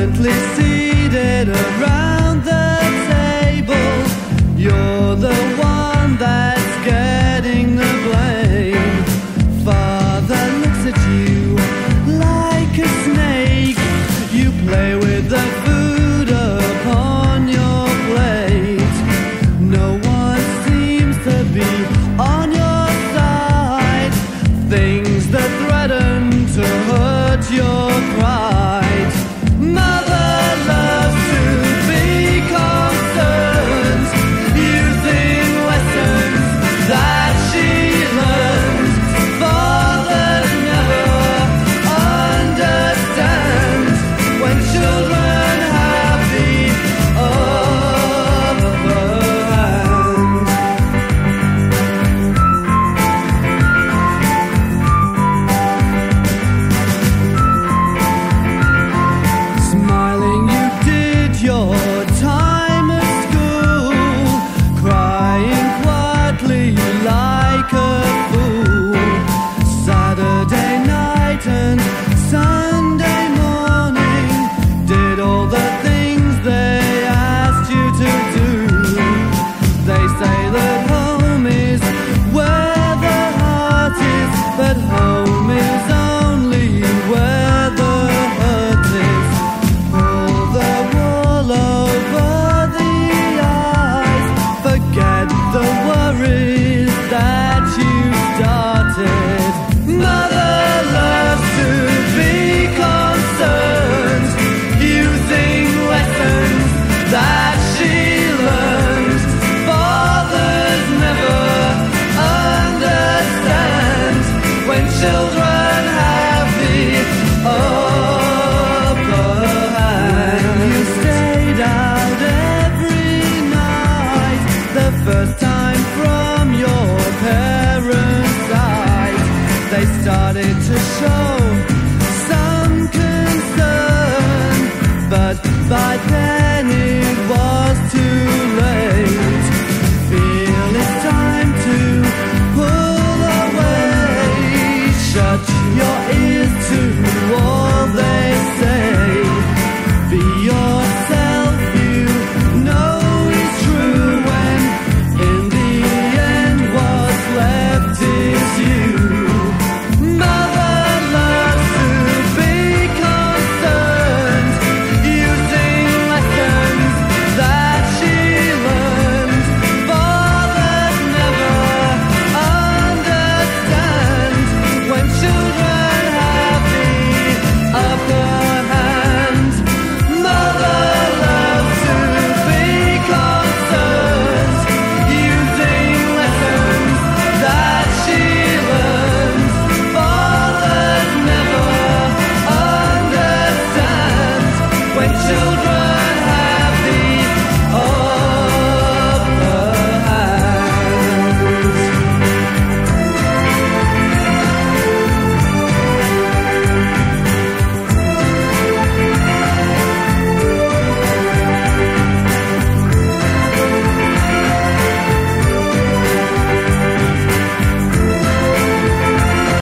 gently seated around the table. You're the one that's getting the blame. Father looks at you like a snake. You play with the food upon your plate. No one seems to be on your side. Things that threaten to hurt your pride. Mother loves to be concerned, using lessons that she learned. Fathers never understand when children have the upper hand. Smiling, you did your time at school, crying quietly like a fool. Saturday night and Sunday morning, did all the things they asked you to do. They say that home is where the heart is, but home is only where the hurt is. Pull the wool over the eyes, forget the worries that you started. Mother loves to be concerned, using lessons that she learned. Fathers never understand when children have the upper hand. You stayed out every night, the first time from your parents' side. They started to show